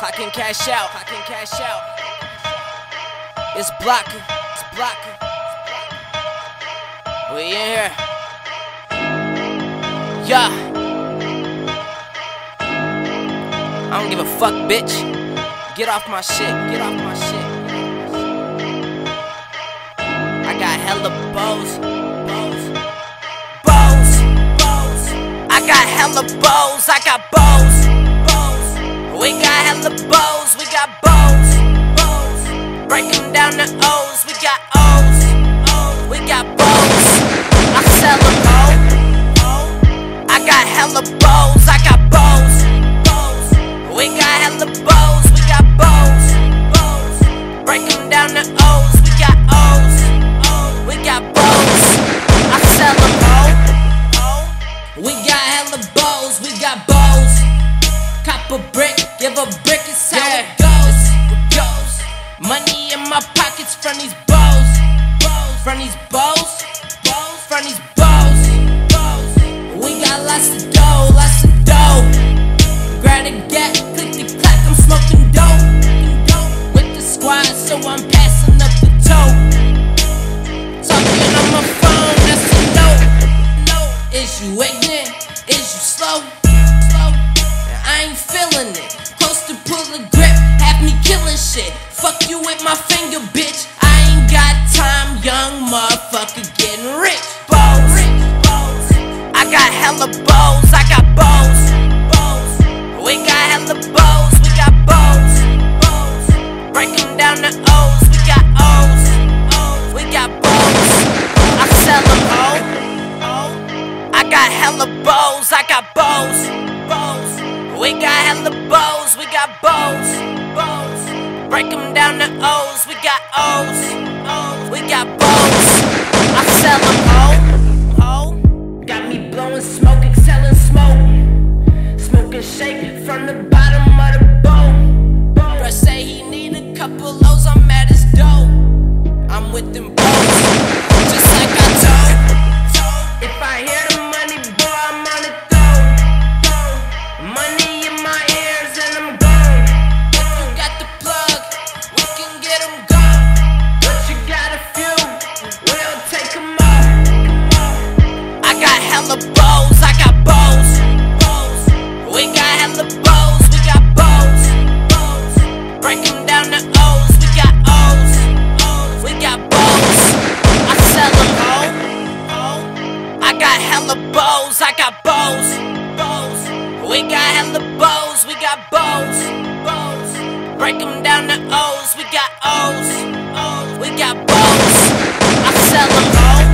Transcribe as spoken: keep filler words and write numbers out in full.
I can cash out, I can cash out. It's blocking, it's blocking. We in here. Yeah. I don't give a fuck, bitch. Get off my shit, get off my shit. I got hella bows, bows, bows, bows. I got hella bows, I got bows, bows. We got hella bows, we got bows, bows. Break them down to O's, we got O's, O's. We got bows, I sell them all. I got hella bows, I got bows, bows. We got hella bows, we got bows, bows. Break them down to O's, we got O's, O's. We got bows, I sell them all. We got hella bows, we got bows. Cop a brick, give a brick, it's how yeah. it goes, it goes. Money in my pockets from these bows, bows. From these bows, bows. From these bows, bows. We got lots of dough, lots of dough. Grab a gat, click the clack, I'm smoking dope, with the squad, so I'm passing up the toe. Talking on my phone, that's a no. Is you ignorant? Is you slow? I ain't feeling it. Close to pull the grip, have me killing shit. Fuck you with my finger, bitch. I ain't got time, young motherfucker getting rich. Bows, I got hella bows, I got bows, bows. We got hella bows, we got bows, bows. Break them down to O's, we got O's, O's. We got bows, I sell them all. I got hella bows, I got bows, bows. We got hella bows, we got bows, bows. Break them down to O's, we got O's, O's. We got bows, I sell them all. Oh. Got me blowing smoke, exhaling smoke. Smoking shake from the bottom of the bowl. Bruh say he need a couple O's, I'm at his dough. I'm with them bows, just like I told. If I hear the money, boy, I'm on it though. Money in my ears and I'm gone. If you got the plug, we can get them gone. But you got a few, we'll take them all. I got hella bows, I got bows, bows. We got hella bows, we got bows, bows. Break them down to O's, we got O's, O's. We got bows, I sell them all. I got hella bows, I got bows, bows. We got hella bows, we got bows, bows. Break them down to O's, we got O's, O's. We got bows, I sell them all.